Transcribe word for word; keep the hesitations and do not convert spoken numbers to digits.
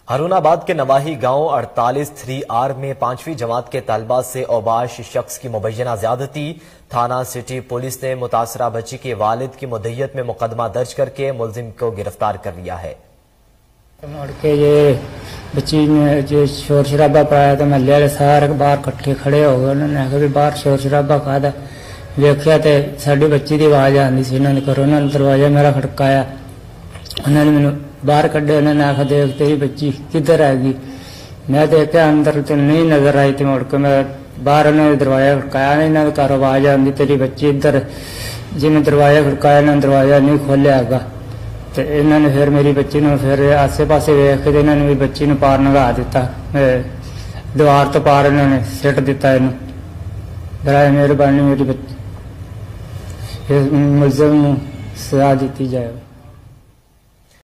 हारूनाबाद के नवाही गांव अड़तालीस थ्री आर में पांचवी जमात के तलबा से औबाश शख्स की मुबैना ज्यादती। थाना सिटी पुलिस ने मुतासरा बच्ची के वालिद की मुद्दत में मुकदमा दर्ज करके मुलजिम को गिरफ्तार कर लिया है। के ये बच्ची ने जो शोर शराबा पाया तो महल्ले वाले सारे बाहर कट्ठे खड़े हो गए। उन्होंने आखिर भी बाहर शोर शराबा खादा वेख्या तो साड़ी बच्ची की आवाज आती सी। उन्होंने करो उन्होंने दरवाजा मेरा खड़काया। उन्होंने मैंने बाहर कड्ढे। उन्होंने आखा देख तेरी बच्ची किधर आएगी। मैं देखा अंदर तो नहीं नजर आई थी। मुड़ के मैं बाहर उन्होंने दरवाजा खड़काया नहीं ना घर आवाज आती तेरी बच्ची इधर। जिन्हें दरवाजा खड़काया ना दरवाजा नहीं खोलिया आगा तो इन्होंने फिर मेरी बच्ची ने फिर आसे पासे वेख के इन्होंने भी बच्ची ने पार नगा दिता। दीवार तो पार इन्होंने सिट दिता। इन बराए मेहरबानी मेरी बच्ची मुलजिम सजा दी जाए।